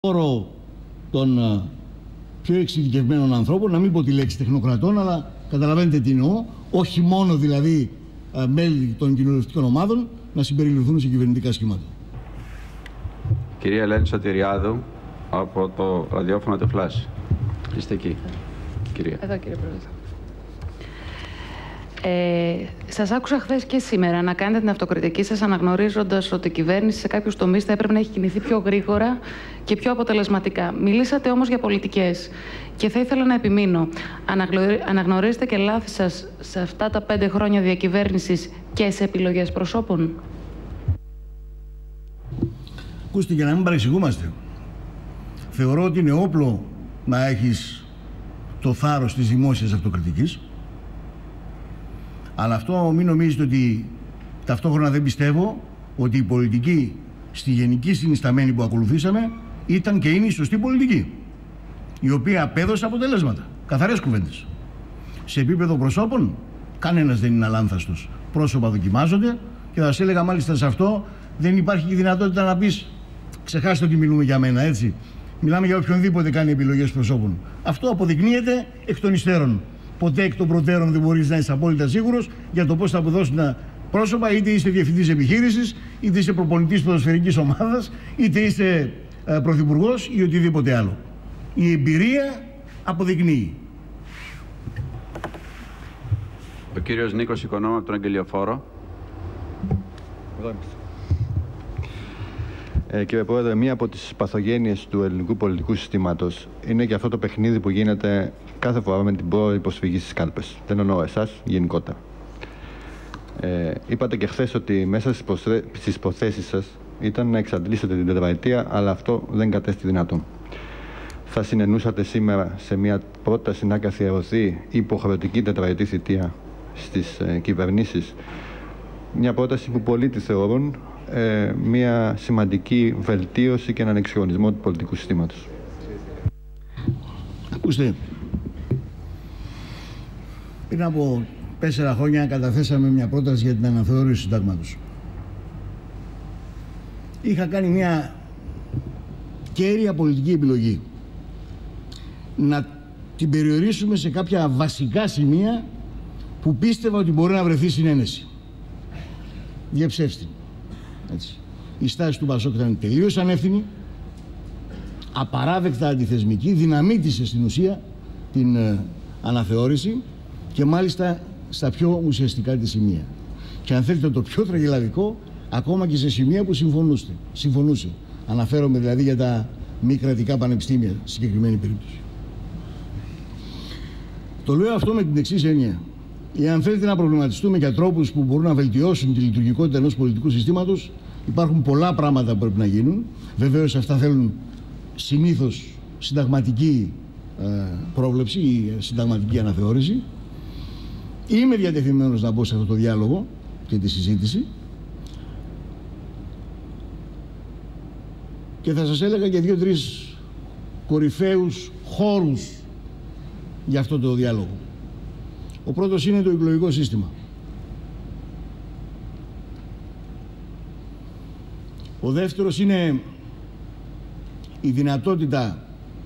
όρο των πιο εξειδικευμένων ανθρώπων, να μην πω τη λέξη τεχνοκρατών, αλλά καταλαβαίνετε τι εννοώ, όχι μόνο δηλαδή μέλη των κοινοβουλευτικών ομάδων να συμπεριληφθούν σε κυβερνητικά σχήματα. Κυρία Ελένη Σωτηριάδου, από το ραδιόφωνο του Φλάσ. Είστε εκεί, κυρία. Εδώ, κύριε Πρόεδρε. Σας άκουσα χθες και σήμερα να κάνετε την αυτοκριτική σας, αναγνωρίζοντας ότι η κυβέρνηση σε κάποιους τομείς θα έπρεπε να έχει κινηθεί πιο γρήγορα και πιο αποτελεσματικά. Μιλήσατε όμως για πολιτικές και θα ήθελα να επιμείνω. Αναγνωρίζετε και λάθη σας σε αυτά τα 5 χρόνια διακυβέρνησης και σε επιλογές προσώπων? Ακούστε, για να μην παρεξηγούμαστε, θεωρώ ότι είναι όπλο να έχεις το θάρρος της δημόσιας αυτοκριτικής. Αλλά αυτό μην νομίζετε ότι ταυτόχρονα δεν πιστεύω ότι η πολιτική στη γενική συνισταμένη που ακολουθήσαμε ήταν και είναι η σωστή πολιτική, η οποία απέδωσε αποτελέσματα. Καθαρές κουβέντες. Σε επίπεδο προσώπων, κανένας δεν είναι αλάνθαστος. Πρόσωπα δοκιμάζονται και θα σας έλεγα μάλιστα σε αυτό δεν υπάρχει και δυνατότητα να πεις ξεχάστε ότι μιλούμε για μένα, έτσι. Μιλάμε για οποιονδήποτε κάνει επιλογές προσώπων. Αυτό αποδεικνύεται εκ των υστέρων. Ποτέ εκ των προτέρων δεν μπορείς να είσαι απόλυτα σίγουρος για το πώς θα αποδώσουν τα πρόσωπα, είτε είσαι διευθυντής επιχείρησης, είτε είσαι προπονητής ποδοσφαιρικής ομάδας, είτε είσαι πρωθυπουργός ή οτιδήποτε άλλο. Η εμπειρία αποδεικνύει. Ο κύριος Νίκος Οικονόμου από τον Αγγελιοφόρο. Κύριε Πρόεδρε, μία από τις παθογένειες του ελληνικού πολιτικού συστήματος είναι και αυτό το παιχνίδι που γίνεται κάθε φορά με την πρόορη προσφυγή στις κάλπες. Δεν εννοώ εσάς, γενικότερα. Είπατε και χθες ότι μέσα στις προθέσεις σας ήταν να εξαντλήσετε την τετραετία, αλλά αυτό δεν κατέστη δυνατόν. Θα συνενούσατε σήμερα σε μια πρόταση να καθιερωθεί υποχρεωτική τετραετή θητεία στις κυβερνήσεις? Μια πρόταση που πολλοί τη θεωρούν μια σημαντική βελτίωση και έναν εξυγχρονισμό του πολιτικού συστήματος. Ακούστε, πριν από 4 χρόνια καταθέσαμε μια πρόταση για την αναθεώρηση του συντάγματος. Είχα κάνει μια κέρια πολιτική επιλογή να την περιορίσουμε σε κάποια βασικά σημεία που πίστευα ότι μπορεί να βρεθεί συνένεση. Διαψεύστη. Έτσι. Η στάση του Πασόκ ήταν τελείως ανεύθυνη, απαράδεκτα αντιθεσμική, δυναμίτησε στην ουσία την αναθεώρηση και μάλιστα στα πιο ουσιαστικά της σημεία. Και αν θέλετε το πιο τραγελαδικό, ακόμα και σε σημεία που συμφωνούσε. Αναφέρομαι δηλαδή για τα μη κρατικά πανεπιστήμια, στη συγκεκριμένη περίπτωση. Το λέω αυτό με την εξής έννοια. Εάν θέλετε να προβληματιστούμε για τρόπους που μπορούν να βελτιώσουν τη λειτουργικότητα ενός πολιτικού συστήματος, υπάρχουν πολλά πράγματα που πρέπει να γίνουν. Βεβαίως αυτά θέλουν συνήθως συνταγματική πρόβλεψη ή συνταγματική αναθεώρηση. Είμαι διατεθειμένος να μπω σε αυτό το διάλογο και τη συζήτηση και θα σας έλεγα και 2-3 κορυφαίους χώρους για αυτό το διάλογο. Ο πρώτος είναι το εκλογικό σύστημα. Ο δεύτερος είναι η δυνατότητα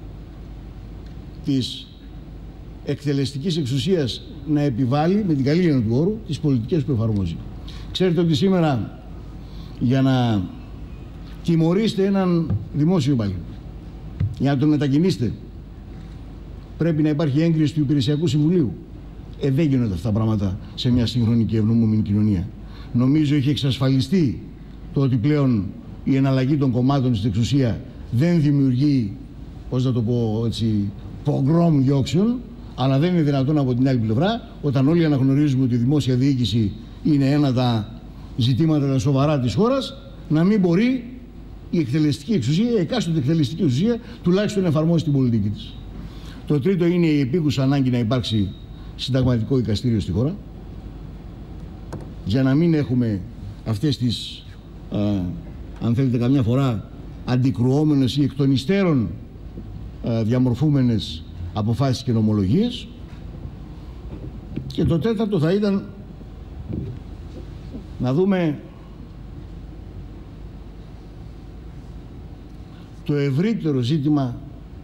της εκτελεστικής εξουσίας να επιβάλλει, με την καλή έννοια του όρου, τις πολιτικές που εφαρμόζει. Ξέρετε ότι σήμερα για να τιμωρήσετε έναν δημόσιο υπάλληλο, για να τον μετακινήσετε, πρέπει να υπάρχει έγκριση του Υπηρεσιακού Συμβουλίου. Δεν γίνονται αυτά τα πράγματα σε μια σύγχρονη και ευνόμιμη κοινωνία. Νομίζω έχει εξασφαλιστεί το ότι πλέον η εναλλαγή των κομμάτων στην εξουσία δεν δημιουργεί, πώς να το πω έτσι, πογκρόμ διώξεων, αλλά δεν είναι δυνατόν από την άλλη πλευρά, όταν όλοι αναγνωρίζουμε ότι η δημόσια διοίκηση είναι ένα από τα ζητήματα τα σοβαρά της χώρας, να μην μπορεί η εκτελεστική εξουσία, η εκάστοτε εκτελεστική εξουσία, τουλάχιστον να εφαρμόσει την πολιτική της. Το τρίτο είναι η επίκουσα ανάγκη να υπάρξει συνταγματικό δικαστήριο στη χώρα, για να μην έχουμε αυτές τις, αν θέλετε καμιά φορά, αντικρουόμενες ή εκ των υστέρων διαμορφούμενες αποφάσεις και νομολογίες. Και το τέταρτο θα ήταν να δούμε το ευρύτερο ζήτημα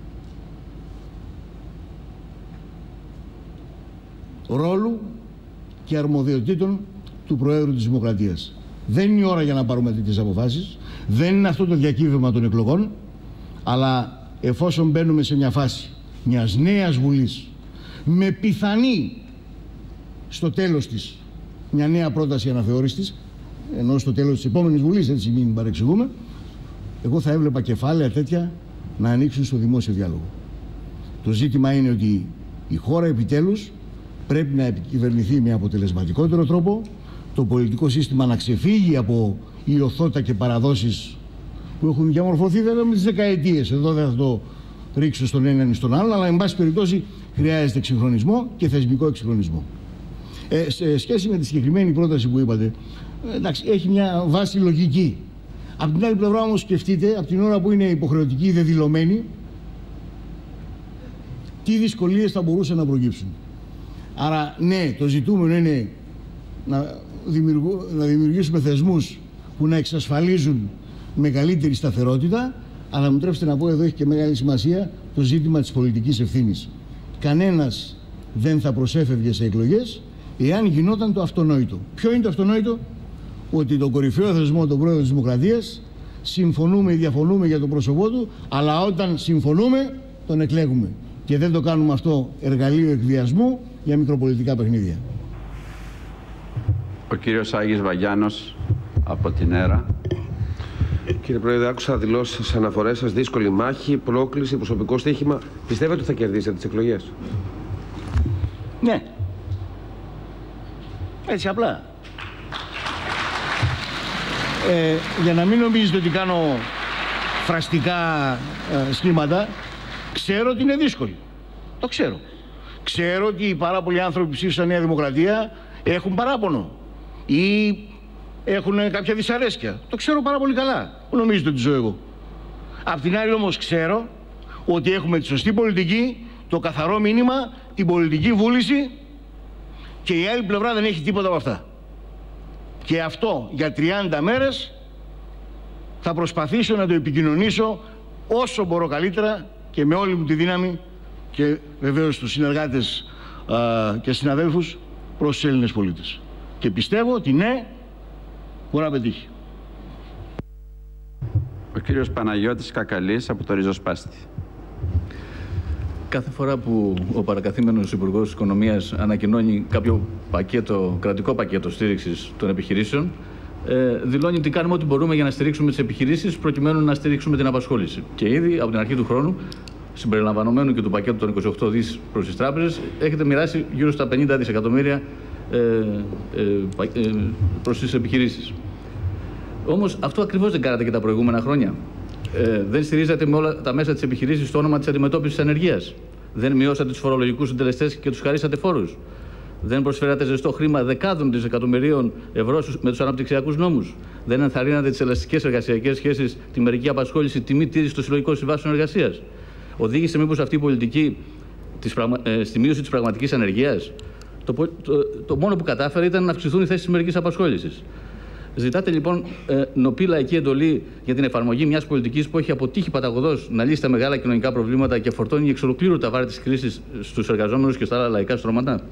ρόλου και αρμοδιοτήτων του Προέδρου της Δημοκρατίας. Δεν είναι η ώρα για να πάρουμε τέτοιες αποφάσεις, δεν είναι αυτό το διακύβευμα των εκλογών, αλλά εφόσον μπαίνουμε σε μια φάση μιας νέας Βουλής, με πιθανή στο τέλος της μια νέα πρόταση αναθεώρησης, ενώ στο τέλος της επόμενης Βουλής, έτσι μην παρεξηγούμε, εγώ θα έβλεπα κεφάλαια τέτοια να ανοίξουν στο δημόσιο διάλογο. Το ζήτημα είναι ότι η χώρα επιτέλους πρέπει να επικυβερνηθεί με αποτελεσματικότερο τρόπο, το πολιτικό σύστημα να ξεφύγει από ιωθώτα και παραδόσεις που έχουν διαμορφωθεί βέβαια με τις δεκαετίες. Εδώ δεν θα το ρίξω στον έναν ή στον άλλον, αλλά εν πάση περιπτώσει χρειάζεται εξυγχρονισμό και θεσμικό εξυγχρονισμό. Σε σχέση με τη συγκεκριμένη πρόταση που είπατε, εντάξει, έχει μια βάση λογική. Από την άλλη πλευρά όμως σκεφτείτε, από την ώρα που είναι υποχρεωτική ή δεδηλωμένη, τι δυσκολίες θα μπορούσαν να προκύψουν. Άρα ναι, το ζητούμενο είναι να δημιουργήσουμε θεσμούς που να εξασφαλίζουν μεγαλύτερη σταθερότητα, αλλά μου τρέψτε να πω, εδώ έχει και μεγάλη σημασία το ζήτημα της πολιτικής ευθύνης. Κανένας δεν θα προσέφευγε σε εκλογές εάν γινόταν το αυτονόητο. Ποιο είναι το αυτονόητο? Ότι τον κορυφαίο θεσμό, τον Πρόεδρο της Δημοκρατίας, συμφωνούμε ή διαφωνούμε για το πρόσωπό του, αλλά όταν συμφωνούμε τον εκλέγουμε. Και δεν το κάνουμε αυτό εργαλείο εκβιασμού για μικροπολιτικά παιχνίδια. Ο κύριος Άγης Βαγιάνος από την ΕΡΑ. Κύριε Πρόεδρε, άκουσα δηλώσεις, αναφορές σας, δύσκολη μάχη, πρόκληση, προσωπικό στοίχημα. Πιστεύετε ότι θα κερδίσετε τις εκλογές? Ναι. Έτσι απλά. Για να μην νομίζετε ότι κάνω φραστικά σχήματα, ξέρω ότι είναι δύσκολη. Το ξέρω. Ξέρω ότι οι πάρα πολλοί άνθρωποι που ψήφισαν Νέα Δημοκρατία έχουν παράπονο ή έχουν κάποια δυσαρέσκεια. Το ξέρω πάρα πολύ καλά. Που νομίζετε ότι ζω εγώ? Απ' την άλλη όμως ξέρω ότι έχουμε τη σωστή πολιτική, το καθαρό μήνυμα, την πολιτική βούληση, και η άλλη πλευρά δεν έχει τίποτα από αυτά. Και αυτό για 30 μέρες θα προσπαθήσω να το επικοινωνήσω όσο μπορώ καλύτερα και με όλη μου τη δύναμη, και βεβαίως τους συνεργάτες και συναδέλφους προς τους Έλληνες πολίτες. Και πιστεύω ότι ναι, μπορεί να πετύχει. Ο κύριος Παναγιώτης Κακαλής από το Ριζοσπάστη. Κάθε φορά που ο παρακαθήμενος Υπουργός Οικονομίας ανακοινώνει κάποιο πακέτο, κρατικό πακέτο στήριξης των επιχειρήσεων, δηλώνει ότι κάνουμε ό,τι μπορούμε για να στηρίξουμε τις επιχειρήσεις προκειμένου να στηρίξουμε την απασχόληση. Και ήδη από την αρχή του χρόνου, συμπεριλαμβανομένου και του πακέτου των 28 δις προς τις τράπεζες, έχετε μοιράσει γύρω στα 50 δισεκατομμύρια προς τις επιχειρήσεις. Όμως αυτό ακριβώς δεν κάνατε και τα προηγούμενα χρόνια. Δεν στηρίζατε με όλα τα μέσα της επιχειρήσης στο όνομα της αντιμετώπισης της ανεργίας. Δεν μειώσατε τους φορολογικούς συντελεστές και τους χαρίσατε φόρους. Δεν προσφέρατε ζεστό χρήμα δεκάδων δισεκατομμυρίων ευρώ με τους αναπτυξιακούς νόμους. Δεν ενθαρρύνατε τις ελαστικές εργασιακές σχέσεις, τη μερική απασχόληση, τη μη τήρηση των συλλογικών συμβάσεων εργασίας. Οδήγησε μήπως αυτή η πολιτική στη μείωση της πραγματικής ανεργίας? Το μόνο που κατάφερε ήταν να αυξηθούν οι θέσεις μερικής απασχόλησης. Ζητάτε λοιπόν νοπή λαϊκή εντολή για την εφαρμογή μιας πολιτικής που έχει αποτύχει παταγωδώς να λύσει τα μεγάλα κοινωνικά προβλήματα και φορτώνει εξ ολοκλήρου τα βάρη της κρίσης στους εργαζόμενους και στα άλλα λαϊκά στρώματα.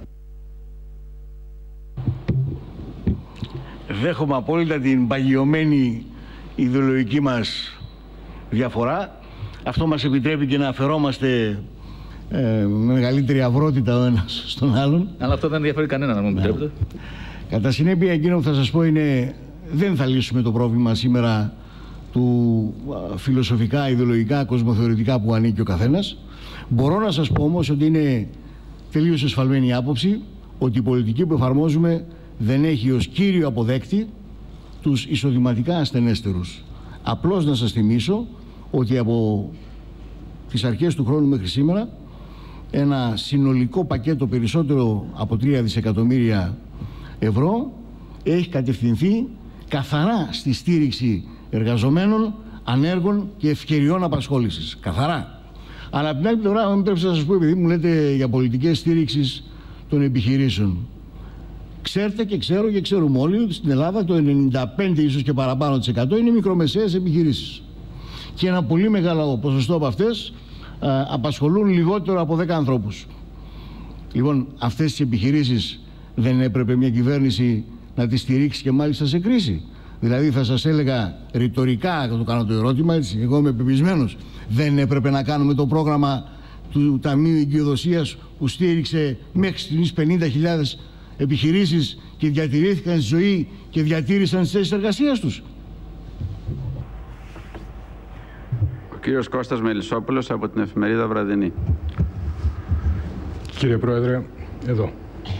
Δέχομαι απόλυτα την παγιωμένη ιδεολογική μας διαφορά. Αυτό μας επιτρέπει και να αφαιρόμαστε με μεγαλύτερη αυρότητα ο ένας στον άλλον. Αλλά αυτό δεν ενδιαφέρει κανένα, να μου επιτρέπετε. Κατά συνέπεια, εκείνο που θα σας πω είναι, δεν θα λύσουμε το πρόβλημα σήμερα του φιλοσοφικά, ιδεολογικά, κοσμοθεωρητικά που ανήκει ο καθένας. Μπορώ να σας πω όμως ότι είναι τελείως εσφαλμένη η άποψη ότι η πολιτική που εφαρμόζουμε δεν έχει ως κύριο αποδέκτη τους εισοδηματικά ασθενέστερους. Απλώς να σας θυμίσω ότι από τις αρχές του χρόνου μέχρι σήμερα ένα συνολικό πακέτο περισσότερο από 3 δισεκατομμύρια ευρώ έχει κατευθυνθεί καθαρά στη στήριξη εργαζομένων, ανέργων και ευκαιριών απασχόλησης. Καθαρά. Αλλά από την άλλη πλευρά, αν πρέπει να σας πω, επειδή μου λέτε για πολιτικές στήριξης των επιχειρήσεων, ξέρετε και ξέρω και ξέρουμε όλοι ότι στην Ελλάδα το 95% ίσως και παραπάνω είναι μικρομεσαίες επιχειρήσεις. και ένα πολύ μεγάλο ποσοστό από αυτές απασχολούν λιγότερο από 10 ανθρώπους. Λοιπόν, αυτές τις επιχειρήσεις δεν έπρεπε μια κυβέρνηση να τις στηρίξει και μάλιστα σε κρίση? Δηλαδή θα σας έλεγα ρητορικά, θα το κάνω το ερώτημα έτσι, εγώ είμαι πεπισμένος, δεν έπρεπε να κάνουμε το πρόγραμμα του Ταμείου Εγκυοδοσίας που στήριξε μέχρι στιγμής 50.000 επιχειρήσεις και διατηρήθηκαν στη ζωή και διατήρησαν τις θέσεις εργασίας τους? Ο κύριος Κώστας Μελισσόπουλος από την Εφημερίδα Βραδινή. Κύριε Πρόεδρε, εδώ.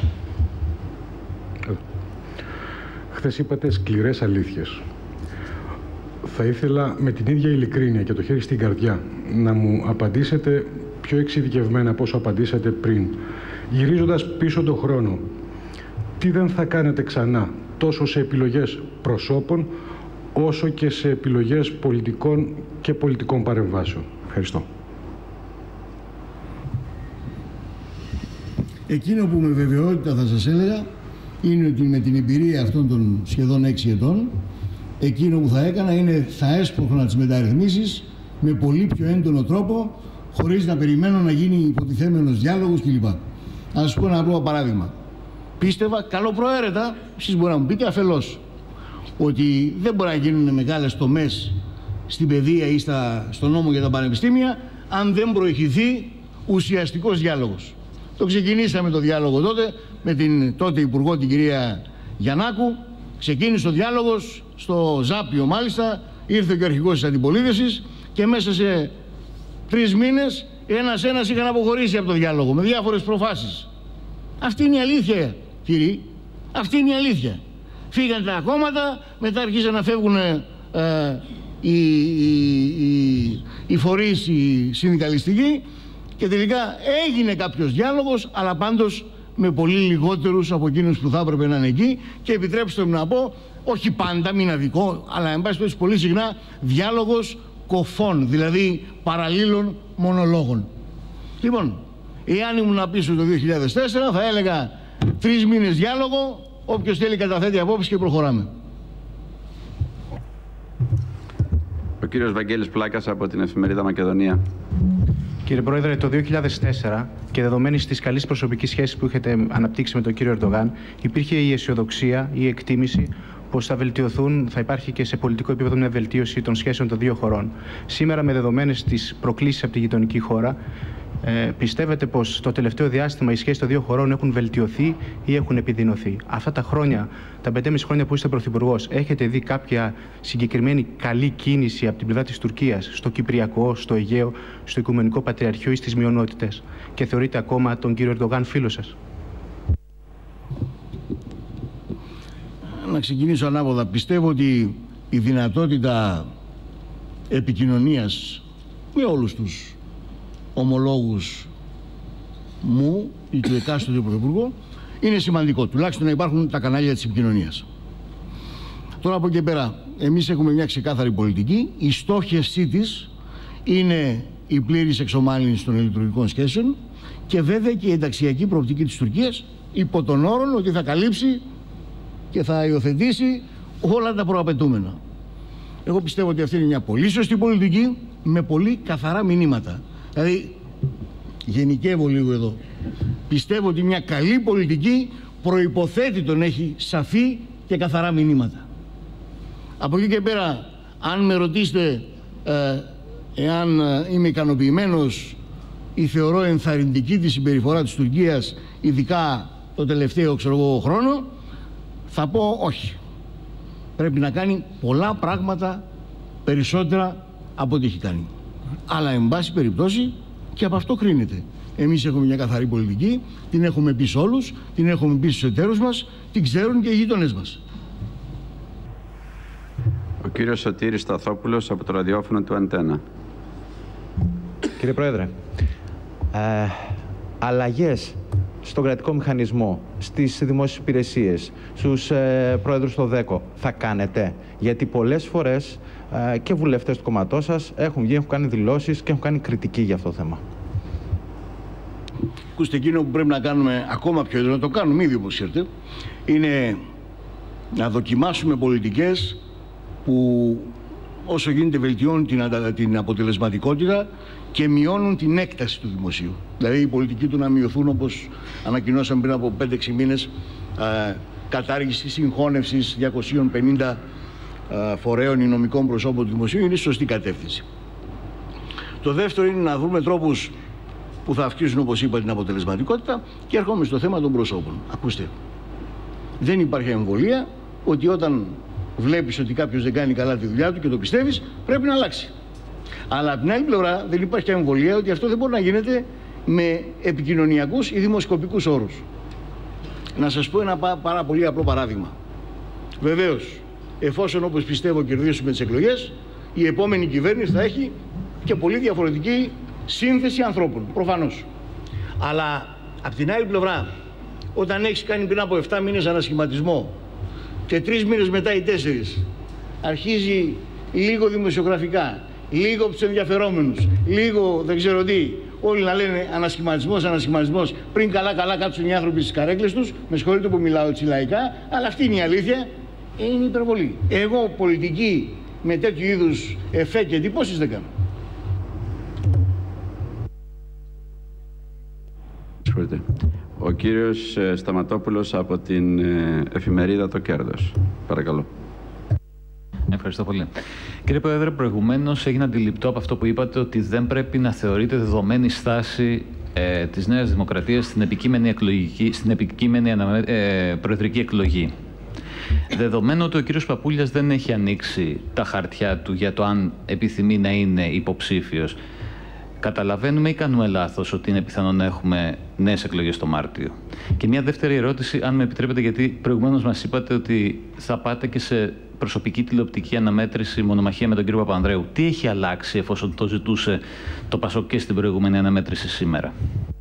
Χθες είπατε σκληρές αλήθειες. Θα ήθελα με την ίδια ειλικρίνεια και το χέρι στην καρδιά να μου απαντήσετε πιο εξειδικευμένα από όσο απαντήσατε πριν. Γυρίζοντας πίσω τον χρόνο, τι δεν θα κάνετε ξανά, τόσο σε επιλογές προσώπων, όσο και σε επιλογές πολιτικών και πολιτικών παρεμβάσεων? Ευχαριστώ. Εκείνο που με βεβαιότητα θα σας έλεγα είναι ότι με την εμπειρία αυτών των σχεδόν 6 ετών, εκείνο που θα έκανα είναι θα έσπρωχνα τις μεταρρυθμίσεις με πολύ πιο έντονο τρόπο, χωρίς να περιμένω να γίνει υποτιθέμενος διάλογος κλπ. Να σας πω ένα απλό παράδειγμα. Πίστευα καλοπροαίρετα, εσείς μπορεί να μου πείτε αφελώς, ότι δεν μπορεί να γίνουν μεγάλες τομές στην παιδεία ή στον νόμο για τα πανεπιστήμια αν δεν προηγηθεί ουσιαστικός διάλογος. Το ξεκινήσαμε το διάλογο τότε με την τότε Υπουργό, την κυρία Γιαννάκου. Ξεκίνησε ο διάλογος στο Ζάπιο μάλιστα, ήρθε και ο αρχηγός της αντιπολίτευσης και μέσα σε 3 μήνες ένας είχαν αποχωρήσει από το διάλογο με διάφορες προφάσεις. Αυτή είναι η αλήθεια, κύριοι. Αυτή είναι η αλήθεια. Φύγαν τα κόμματα, μετά αρχίσαν να φεύγουν οι φορείς, οι συνδικαλιστικοί και τελικά έγινε κάποιος διάλογος, αλλά πάντως με πολύ λιγότερους από εκείνους που θα έπρεπε να είναι εκεί και επιτρέψτε μου να πω, όχι πάντα, μην αδικό, αλλά εν πάση περιπτώσει πολύ συχνά διάλογος κοφών, δηλαδή παραλλήλων μονολόγων. Λοιπόν, εάν ήμουν πίσω το 2004 θα έλεγα 3 μήνες διάλογο, όποιος θέλει καταθέτει απόψεις και προχωράμε. Ο κύριος Βαγγέλης Πλάκας από την Εφημερίδα Μακεδονία. Κύριε Πρόεδρε, το 2004 και δεδομένης της καλής προσωπικής σχέσης που έχετε αναπτύξει με τον κύριο Ερντογάν, υπήρχε η αισιοδοξία, η εκτίμηση πως θα υπάρχει και σε πολιτικό επίπεδο μια βελτίωση των σχέσεων των δύο χωρών. Σήμερα, με δεδομένες τις προκλήσεις από τη γειτονική χώρα, πιστεύετε πως το τελευταίο διάστημα οι σχέσεις των δύο χωρών έχουν βελτιωθεί ή έχουν επιδεινωθεί? Αυτά τα χρόνια, τα 5,5 χρόνια που είστε πρωθυπουργός, έχετε δει κάποια συγκεκριμένη καλή κίνηση από την πλευρά της Τουρκίας στο Κυπριακό, στο Αιγαίο, στο Οικουμενικό Πατριαρχείο ή στις μειονότητες? Και θεωρείτε ακόμα τον κύριο Ερντογάν φίλο σας? Να ξεκινήσω ανάποδα. Πιστεύω ότι η δυνατότητα επικοινωνίας με όλους τους ομολόγους μου ή του εκάστοτε πρωθυπουργού είναι σημαντικό, τουλάχιστον να υπάρχουν τα κανάλια της επικοινωνίας. Τώρα από εκεί πέρα εμείς έχουμε μια ξεκάθαρη πολιτική. Η στόχευσή της είναι η πλήρης εξομάλυνση των λειτουργικών σχέσεων και βέβαια και η ενταξιακή προοπτική της Τουρκίας, υπό τον όρο ότι θα καλύψει και θα υιοθετήσει όλα τα προαπαιτούμενα. Εγώ πιστεύω ότι αυτή είναι μια πολύ σωστή πολιτική με πολύ καθαρά μηνύματα. Δηλαδή, γενικεύω λίγο εδώ. Πιστεύω ότι μια καλή πολιτική προϋποθέτει τον έχει σαφή και καθαρά μηνύματα. Από εκεί και πέρα, αν με ρωτήσετε εάν είμαι ικανοποιημένος ή θεωρώ ενθαρρυντική τη συμπεριφορά της Τουρκίας, ειδικά το τελευταίο χρόνο, θα πω όχι. Πρέπει να κάνει πολλά πράγματα περισσότερα από ό,τι έχει κάνει. Αλλά εν πάση περιπτώσει και από αυτό κρίνεται. Εμείς έχουμε μια καθαρή πολιτική, την έχουμε πει σε όλους, την έχουμε πει στους εταίρους μας, την ξέρουν και οι γείτονες μας. Ο κύριος Σωτήρης Σταθόπουλος από το ραδιόφωνο του Αντένα. Κύριε Πρόεδρε, αλλαγές στον κρατικό μηχανισμό, στις δημόσιες υπηρεσίες, στους πρόεδρους των ΔΕΚΟ θα κάνετε? Γιατί πολλές φορές και βουλευτές του κόμματός σας έχουν βγει, έχουν κάνει δηλώσεις και έχουν κάνει κριτική για αυτό το θέμα. Ακούστε, εκείνο που πρέπει να κάνουμε ακόμα πιο έντονα, το κάνουμε ήδη όπως ξέρετε, είναι να δοκιμάσουμε πολιτικές που όσο γίνεται βελτιώνουν την αποτελεσματικότητα και μειώνουν την έκταση του δημοσίου. Δηλαδή οι πολιτικοί του να μειωθούν, όπως ανακοινώσαμε πριν από 5-6 μήνες, κατάργηση συγχώνευσης 250 φορέων ή νομικών προσώπων του δημοσίου, είναι σωστή κατεύθυνση. Το δεύτερο είναι να βρούμε τρόπους που θα αυξήσουν, όπως είπα, την αποτελεσματικότητα, και έρχομαι στο θέμα των προσώπων. Ακούστε, δεν υπάρχει αμφιβολία ότι όταν βλέπεις ότι κάποιος δεν κάνει καλά τη δουλειά του και το πιστεύεις, πρέπει να αλλάξει. Αλλά από την άλλη πλευρά δεν υπάρχει αμφιβολία ότι αυτό δεν μπορεί να γίνεται με επικοινωνιακούς ή δημοσκοπικούς όρους. Να σας πω ένα πάρα πολύ απλό παράδειγμα. Βεβαίως, εφόσον, όπως πιστεύω, κερδίσουμε τις εκλογές, η επόμενη κυβέρνηση θα έχει και πολύ διαφορετική σύνθεση ανθρώπων, προφανώς. Αλλά από την άλλη πλευρά, όταν έχεις κάνει πριν από 7 μήνες ανασχηματισμό και 3 μήνες μετά ή 4 αρχίζει λίγο δημοσιογραφικά, λίγο από τους ενδιαφερόμενους, λίγο δεν ξέρω τι, όλοι να λένε ανασχηματισμός, ανασχηματισμός, πριν καλά κάτσουν οι άνθρωποι στις καρέκλες τους, με συγχωρείτε που μιλάω έτσι λαϊκά, αλλά αυτή είναι η αλήθεια, είναι υπερβολή. Εγώ πολιτική με τέτοιου είδους εφέ και εντυπώσεις δεν κάνω. Ο κύριος Σταματόπουλος από την εφημερίδα Το Κέρδος. Παρακαλώ. Ευχαριστώ πολύ. Κύριε Πρόεδρε, προηγουμένως έγινε αντιληπτό από αυτό που είπατε ότι δεν πρέπει να θεωρείται δεδομένη στάση της Νέας Δημοκρατίας στην επικείμενη προεδρική εκλογή. Δεδομένου ότι ο κύριος Παπούλιας δεν έχει ανοίξει τα χαρτιά του για το αν επιθυμεί να είναι υποψήφιος, καταλαβαίνουμε ή κάνουμε λάθος ότι είναι πιθανό να έχουμε νέες εκλογές το Μάρτιο? Και μια δεύτερη ερώτηση, αν με επιτρέπετε, γιατί προηγουμένως μας είπατε ότι θα πάτε και σε προσωπική τηλεοπτική αναμέτρηση μονομαχία με τον κύριο Παπανδρέου. Τι έχει αλλάξει εφόσον το ζητούσε το ΠΑΣΟΚ και στην προηγούμενη αναμέτρηση σήμερα?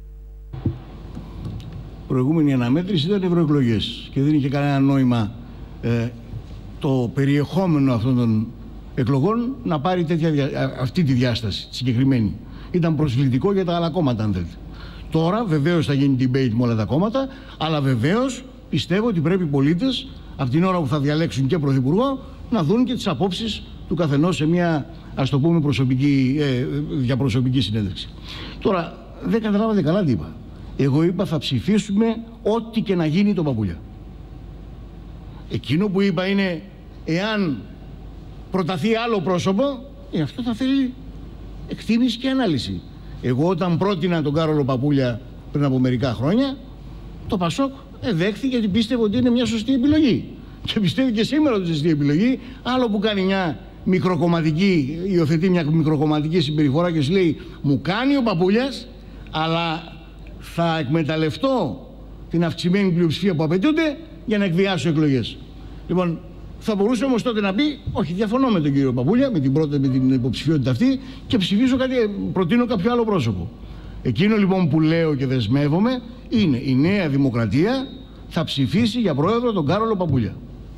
Προηγούμενη αναμέτρηση ήταν ευρωεκλογές και δεν είχε κανένα νόημα το περιεχόμενο αυτών των εκλογών να πάρει αυτή τη διάσταση, τη συγκεκριμένη. Ήταν προσβλητικό για τα άλλα κόμματα, αν θέλετε. Τώρα βεβαίως θα γίνει debate με όλα τα κόμματα, αλλά βεβαίως πιστεύω ότι πρέπει οι πολίτες, από την ώρα που θα διαλέξουν και πρωθυπουργό, να δουν και τις απόψεις του καθενός σε μια, ας το πούμε, διαπροσωπική συνέντευξη. Τώρα, δεν καταλάβατε καλά τι είπα. Εγώ είπα θα ψηφίσουμε ό,τι και να γίνει το Παπούλια. Εκείνο που είπα είναι, εάν προταθεί άλλο πρόσωπο, αυτό θα θέλει εκτίμηση και ανάλυση. Εγώ όταν πρότεινα τον Κάρολο Παπούλια πριν από μερικά χρόνια, το ΠΑΣΟΚ δέχθηκε γιατί πίστευε ότι είναι μια σωστή επιλογή. Και πιστεύει και σήμερα ότι είναι σωστή επιλογή. Άλλο που κάνει μια μικροκομματική, υιοθετεί μια μικροκομματική συμπεριφορά και σου λέει, μου κάνει ο Παπούλιας, αλλά θα εκμεταλλευτώ την αυξημένη πλειοψηφία που απαιτούνται για να εκβιάσω εκλογές. Λοιπόν, θα μπορούσε όμως τότε να πει, όχι, διαφωνώ με τον κύριο Παπούλια, με την υποψηφιότητα αυτή και προτείνω κάποιο άλλο πρόσωπο. Εκείνο λοιπόν που λέω και δεσμεύομαι είναι η Νέα Δημοκρατία θα ψηφίσει για πρόεδρο τον Κάρολο Παπούλια.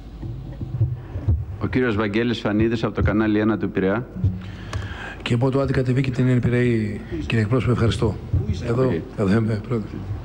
Ο κύριος Βαγγέλης Φανίδης από το κανάλι 1 του Πειραιά. Και από το Άττικα TV και την Πειραή, κύριε εκπρόσωπε, ευχαριστώ. Εδώ είμαι, πρόεδρε.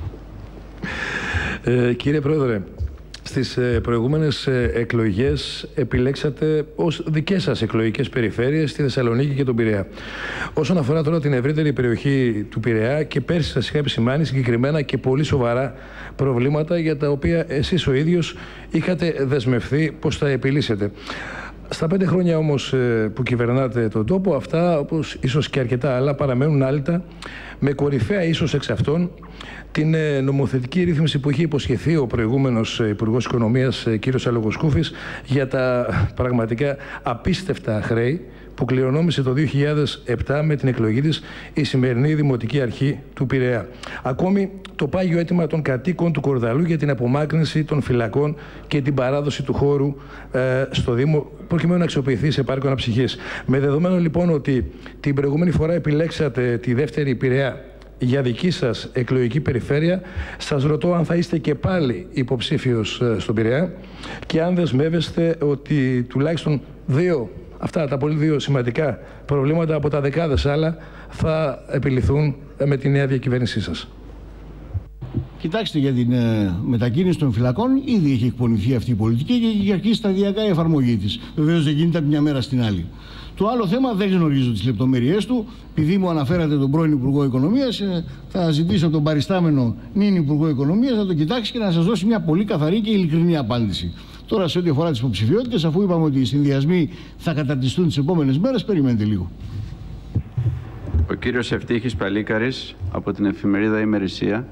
Κύριε Πρόεδρε, στις προηγούμενες εκλογές επιλέξατε ως δικές σας εκλογικές περιφέρειες τη Θεσσαλονίκη και τον Πειραιά. Όσον αφορά τώρα την ευρύτερη περιοχή του Πειραιά, και πέρσι σας είχα επισημάνει συγκεκριμένα και πολύ σοβαρά προβλήματα για τα οποία εσείς ο ίδιος είχατε δεσμευθεί πως θα επιλύσετε. Στα 5 χρόνια όμως που κυβερνάτε τον τόπο, αυτά όπως ίσως και αρκετά άλλα παραμένουν άλυτα, με κορυφαία ίσως εξ αυτών την νομοθετική ρύθμιση που είχε υποσχεθεί ο προηγούμενος Υπουργός Οικονομίας κ. Αλογοσκούφης για τα πραγματικά απίστευτα χρέη που κληρονόμησε το 2007 με την εκλογή της η σημερινή Δημοτική Αρχή του Πειραιά. Ακόμη το πάγιο αίτημα των κατοίκων του Κορδαλού για την απομάκρυνση των φυλακών και την παράδοση του χώρου στο Δήμο προκειμένου να αξιοποιηθεί σε πάρκο αναψυχής. Με δεδομένο λοιπόν ότι την προηγούμενη φορά επιλέξατε τη δεύτερη Πειραιά για δική σας εκλογική περιφέρεια, σας ρωτώ αν θα είστε και πάλι υποψήφιος στον Πειραιά και αν δεσμεύεστε ότι τουλάχιστον αυτά τα πολύ σημαντικά προβλήματα από τα δεκάδες άλλα θα επιληθούν με τη νέα διακυβέρνησή σας. Κοιτάξτε, για την μετακίνηση των φυλακών ήδη έχει εκπονηθεί αυτή η πολιτική και έχει αρχίσει σταδιακά η εφαρμογή της. Βεβαίως δεν γίνεται από μια μέρα στην άλλη. Το άλλο θέμα δεν γνωρίζω τις λεπτομέρειές του. Επειδή μου αναφέρατε τον πρώην Υπουργό Οικονομίας, θα ζητήσω από τον παριστάμενο νυν Υπουργό Οικονομίας να το κοιτάξει και να σας δώσει μια πολύ καθαρή και ειλικρινή απάντηση. Τώρα, σε ό,τι αφορά τις υποψηφιότητες, αφού είπαμε ότι οι συνδυασμοί θα καταρτιστούν τις επόμενες μέρες, περιμένετε λίγο. Ο κύριος Ευτύχης Παλίκαρης από την εφημερίδα Ημερησία.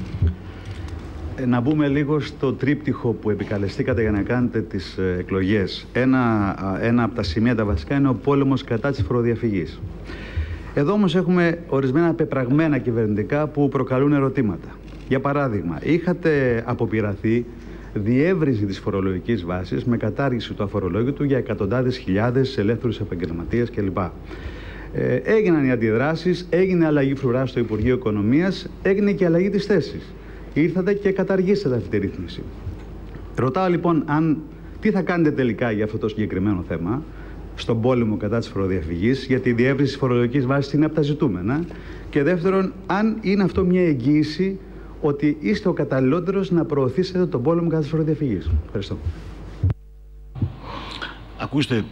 Να μπούμε λίγο στο τρίπτυχο που επικαλεστήκατε για να κάνετε τις εκλογές. Ένα από τα σημεία τα βασικά είναι ο πόλεμος κατά της φοροδιαφυγής. Εδώ όμως έχουμε ορισμένα πεπραγμένα κυβερνητικά που προκαλούν ερωτήματα. Για παράδειγμα, είχατε αποπειραθεί διεύρυνση της φορολογικής βάσης με κατάργηση του αφορολόγητου για εκατοντάδες χιλιάδες ελεύθερους επαγγελματίες κλπ. Έγιναν οι αντιδράσεις, έγινε αλλαγή φρουρά στο Υπουργείο Οικονομίας, έγινε και αλλαγή της θέσης. Ήρθατε και καταργήσατε αυτή τη ρύθμιση. Ρωτάω λοιπόν τι θα κάνετε τελικά για αυτό το συγκεκριμένο θέμα, στον πόλεμο κατά της φοροδιαφυγής, γιατί η διεύρυνση της φορολογικής βάσης είναι από τα ζητούμενα. Και δεύτερον, αν είναι αυτό μια εγγύηση ότι είστε ο καταλληλότερος να προωθήσετε τον πόλεμο κατά της φοροδιαφυγής. Ευχαριστώ. Ακούστε,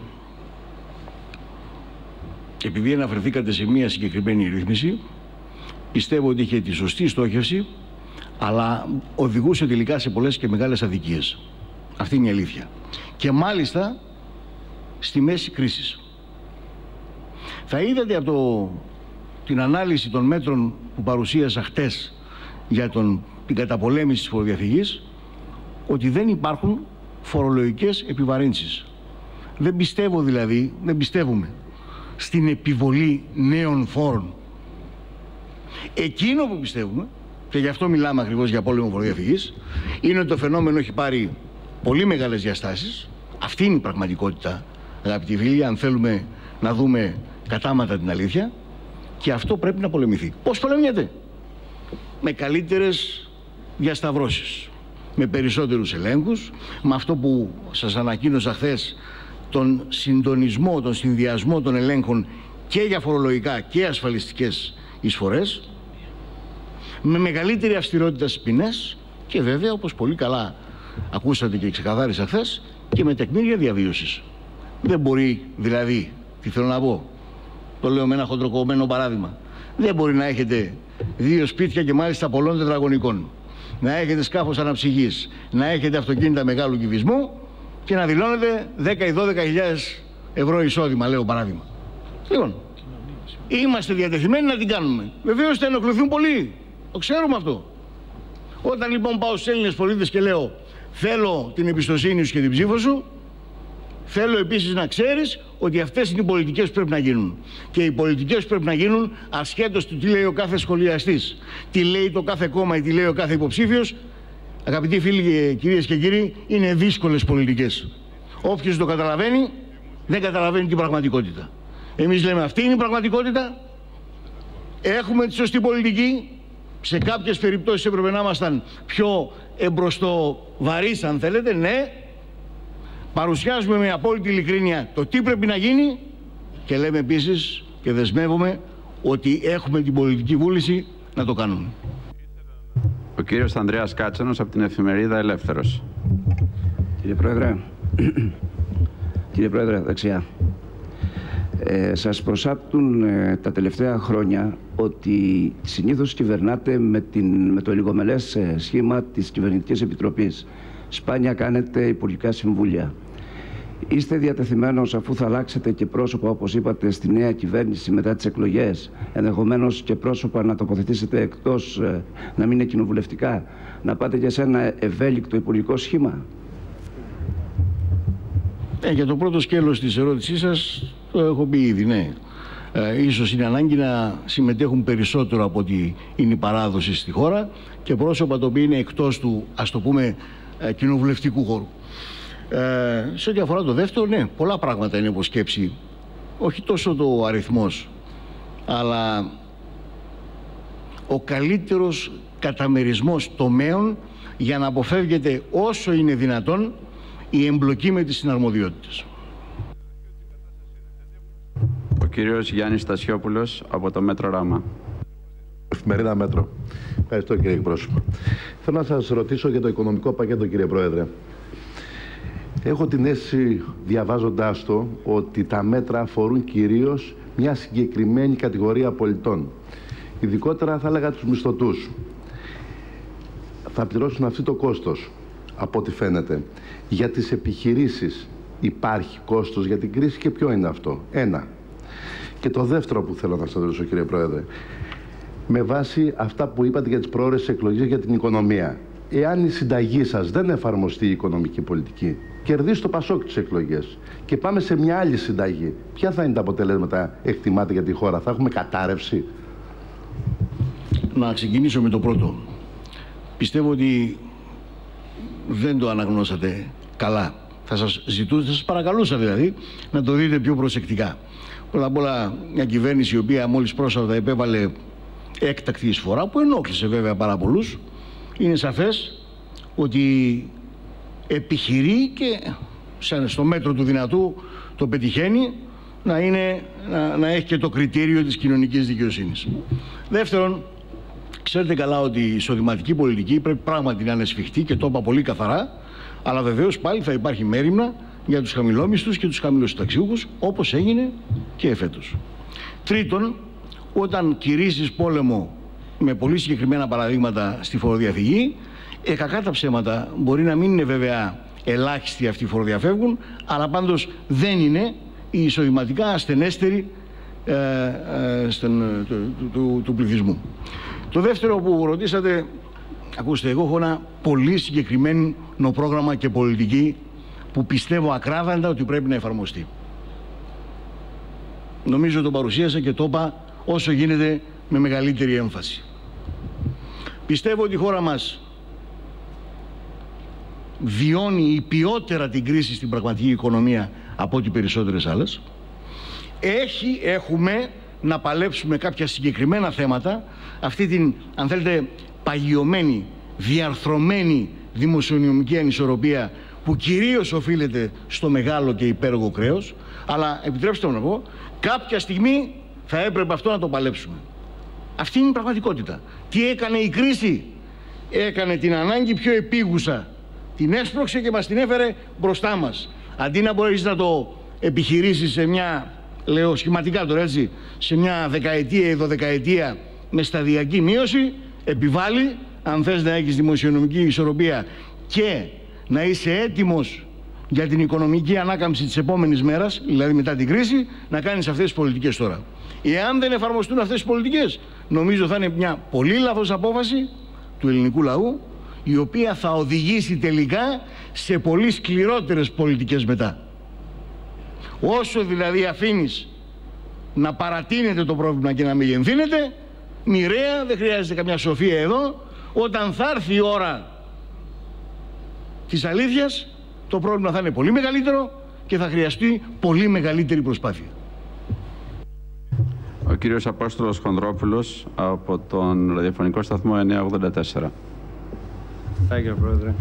επειδή αναφερθήκατε σε μια συγκεκριμένη ρύθμιση, πιστεύω ότι είχε τη σωστή στόχευση, αλλά οδηγούσε τελικά σε πολλές και μεγάλες αδικίες. Αυτή είναι η αλήθεια. Και μάλιστα στη μέση κρίσης. Θα είδατε από την ανάλυση των μέτρων που παρουσίασα χτες για την καταπολέμηση της φοροδιαφυγής, ότι δεν υπάρχουν φορολογικές επιβαρύνσεις. Δεν πιστεύω δηλαδή, δεν πιστεύουμε στην επιβολή νέων φόρων. Εκείνο που πιστεύουμε, και γι' αυτό μιλάμε ακριβώς για πόλεμο φοροδιαφυγής, είναι ότι το φαινόμενο έχει πάρει πολύ μεγάλες διαστάσεις. Αυτή είναι η πραγματικότητα, αγαπητοί φίλοι, αν θέλουμε να δούμε κατάματα την αλήθεια, και αυτό πρέπει να πολεμηθεί. Πώς πολεμιέται? Με καλύτερες διασταυρώσεις, με περισσότερους ελέγχους, με αυτό που σας ανακοίνωσα χθες, τον συντονισμό, τον συνδυασμό των ελέγχων και για φορολογικά και ασφαλιστικές εισφορές, με μεγαλύτερη αυστηρότητα στις ποινές και βέβαια, όπως πολύ καλά ακούσατε και ξεκαθάρισα χθες, και με τεκμήρια διαβίωσης. Δεν μπορεί δηλαδή, τι θέλω να πω, το λέω με ένα χοντροκομμένο παράδειγμα, δεν μπορεί να έχετε 2 σπίτια και μάλιστα πολλών τετραγωνικών, να έχετε σκάφος αναψυγής, να έχετε αυτοκίνητα μεγάλου κυβισμού και να δηλώνετε 10 ή 12.000 ευρώ εισόδημα, λέω παράδειγμα. Λοιπόν, είμαστε διατεθειμένοι να την κάνουμε. Βεβαίως θα ενοχληθούν πολλοί. Το ξέρουμε αυτό. Όταν λοιπόν πάω στους Έλληνες πολίτες και λέω θέλω την εμπιστοσύνη σου και την ψήφο σου, θέλω επίσης να ξέρεις ότι αυτές είναι οι πολιτικές που πρέπει να γίνουν. Και οι πολιτικές που πρέπει να γίνουν, ασχέτως του τι λέει ο κάθε σχολιαστής, τι λέει το κάθε κόμμα ή τι λέει ο κάθε υποψήφιος, αγαπητοί φίλοι και κυρίες και κύριοι, είναι δύσκολες πολιτικές. Όποιος το καταλαβαίνει, δεν καταλαβαίνει την πραγματικότητα. Εμείς λέμε αυτή είναι η πραγματικότητα, έχουμε τη σωστή πολιτική. Σε κάποιες περιπτώσεις έπρεπε να ήμασταν πιο εμπροστοβαρείς, αν θέλετε, ναι. Παρουσιάζουμε με απόλυτη ειλικρίνεια το τι πρέπει να γίνει και λέμε επίσης και δεσμεύομαι ότι έχουμε την πολιτική βούληση να το κάνουμε. Ο κύριος Ανδρέας Κάτσανος από την εφημερίδα Ελεύθερος. Κύριε Πρόεδρε, δεξιά. Σας προσάπτουν τα τελευταία χρόνια ότι συνήθως κυβερνάτε με το λιγομελές σχήμα της Κυβερνητικής Επιτροπής. Σπάνια κάνετε υπουργικά συμβούλια. Είστε διατεθειμένος, αφού θα αλλάξετε και πρόσωπα, όπως είπατε, στη νέα κυβέρνηση μετά τις εκλογές, ενδεχομένως και πρόσωπα να τοποθετήσετε εκτός, να μην είναι κοινοβουλευτικά, να πάτε και σε ένα ευέλικτο υπουργικό σχήμα? Για το πρώτο σκέλος της ερώτησής σας το έχω πει ήδη, ναι. Ίσως είναι ανάγκη να συμμετέχουν περισσότερο από ό,τι είναι η παράδοση στη χώρα και πρόσωπα τα οποία είναι εκτός του, ας το πούμε, κοινοβουλευτικού χώρου. Σε ό,τι αφορά το δεύτερο, ναι, πολλά πράγματα είναι από σκέψη. Όχι τόσο το αριθμός, αλλά ο καλύτερος καταμερισμός τομέων για να αποφεύγεται όσο είναι δυνατόν η εμπλοκή με τις συναρμοδιότητες. Ο κύριος Γιάννης Στασιόπουλος από το Μέτρο Ράμα. εφημερίδα Μέτρο. Ευχαριστώ, κύριε εκπρόσωπο. Θέλω να σας ρωτήσω για το οικονομικό πακέτο, κύριε Πρόεδρε. Έχω την αίσθηση, διαβάζοντάς το, ότι τα μέτρα αφορούν κυρίως μια συγκεκριμένη κατηγορία πολιτών. Ειδικότερα θα έλεγα τους μισθωτούς. Θα πληρώσουν αυτό το κόστος, από ό,τι φαίνεται. Για τις επιχειρήσεις υπάρχει κόστος για την κρίση και ποιο είναι αυτό? Ένα. Και το δεύτερο που θέλω να σας ρωτήσω, κύριε Πρόεδρε, με βάση αυτά που είπατε για τις προώρες εκλογές για την οικονομία, εάν η συνταγή σας δεν εφαρμοστεί η οικονομική πολιτική, κερδίσει το Πασόκ τις εκλογές και πάμε σε μια άλλη συνταγή, ποια θα είναι τα αποτελέσματα, εκτιμάτε, για τη χώρα? Θα έχουμε κατάρρευση? Να ξεκινήσω με το πρώτο. Πιστεύω ότι δεν το αναγνώσατε καλά. Θα σας παρακαλούσα δηλαδή να το δείτε πιο προσεκτικά. Πρώτα απ' όλα, μια κυβέρνηση η οποία μόλις πρόσφατα επέβαλε έκτακτη εισφορά, που ενόχλησε βέβαια πάρα πολλούς, είναι σαφές ότι επιχειρεί και στο μέτρο του δυνατού το πετυχαίνει να έχει και το κριτήριο της κοινωνικής δικαιοσύνης. Δεύτερον, ξέρετε καλά ότι η εισοδηματική πολιτική πρέπει πράγματι να είναι σφιχτή και το είπα πολύ καθαρά, αλλά βεβαίως πάλι θα υπάρχει μέριμνα για τους χαμηλόμισθους και τους χαμηλοσυνταξιούχους, όπως έγινε και εφέτος. Τρίτον, όταν κηρύσσεις πόλεμο με πολύ συγκεκριμένα παραδείγματα στη φοροδιαφυγή, κακά τα ψέματα, μπορεί να μην είναι βέβαια ελάχιστοι αυτοί οι φοροδιαφεύγουν, αλλά πάντως δεν είναι οι εισοδηματικά ασθενέστεροι του πληθυσμού. Το δεύτερο που ρωτήσατε, ακούστε, εγώ έχω ένα πολύ συγκεκριμένο πρόγραμμα και πολιτική που πιστεύω ακράδαντα ότι πρέπει να εφαρμοστεί. Νομίζω το παρουσίασα και το είπα όσο γίνεται με μεγαλύτερη έμφαση. Πιστεύω ότι η χώρα μας βιώνει υπιότερα την κρίση στην πραγματική οικονομία από ό,τι περισσότερες άλλες. Έχουμε να παλέψουμε κάποια συγκεκριμένα θέματα, αυτή την, αν θέλετε, παγιωμένη, διαρθρωμένη δημοσιονομική ανισορροπία που κυρίως οφείλεται στο μεγάλο και υπέργο χρέος, αλλά επιτρέψτε μου να πω, κάποια στιγμή θα έπρεπε αυτό να το παλέψουμε. Αυτή είναι η πραγματικότητα. Τι έκανε η κρίση? Έκανε την ανάγκη πιο επίγουσα. Την έσπρωξε και μας την έφερε μπροστά μας. Αντί να μπορείς να το επιχειρήσεις σε μια, λέω σχηματικά τώρα έτσι, σε μια δεκαετία ή δωδεκαετία με σταδιακή μείωση, επιβάλλει, αν θες να έχεις δημοσιονομική ισορροπία και να είσαι έτοιμος για την οικονομική ανάκαμψη της επόμενης μέρας, δηλαδή μετά την κρίση, να κάνεις αυτές τις πολιτικές τώρα. Εάν δεν εφαρμοστούν αυτές τις πολιτικές, νομίζω θα είναι μια πολύ λάθος απόφαση του ελληνικού λαού, η οποία θα οδηγήσει τελικά σε πολύ σκληρότερες πολιτικές μετά. Όσο δηλαδή αφήνεις να παρατείνεται το πρόβλημα και να μεγενθύνεται, μοιραία, δεν χρειάζεται καμιά σοφία εδώ, όταν θα έρθει η ώρα της αλήθειας, το πρόβλημα θα είναι πολύ μεγαλύτερο και θα χρειαστεί πολύ μεγαλύτερη προσπάθεια. Ο κύριος Απόστολος Χονδρόπουλος από τον ραδιοφωνικό σταθμό 984. Κύριε Πρόεδρε,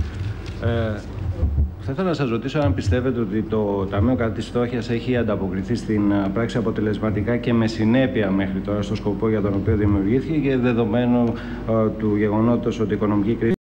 θα ήθελα να σας ρωτήσω αν πιστεύετε ότι το Ταμείο κατά της Φτώχειας έχει ανταποκριθεί στην πράξη αποτελεσματικά και με συνέπεια μέχρι τώρα στο σκοπό για τον οποίο δημιουργήθηκε, και δεδομένου του γεγονότος ότι η οικονομική κρίση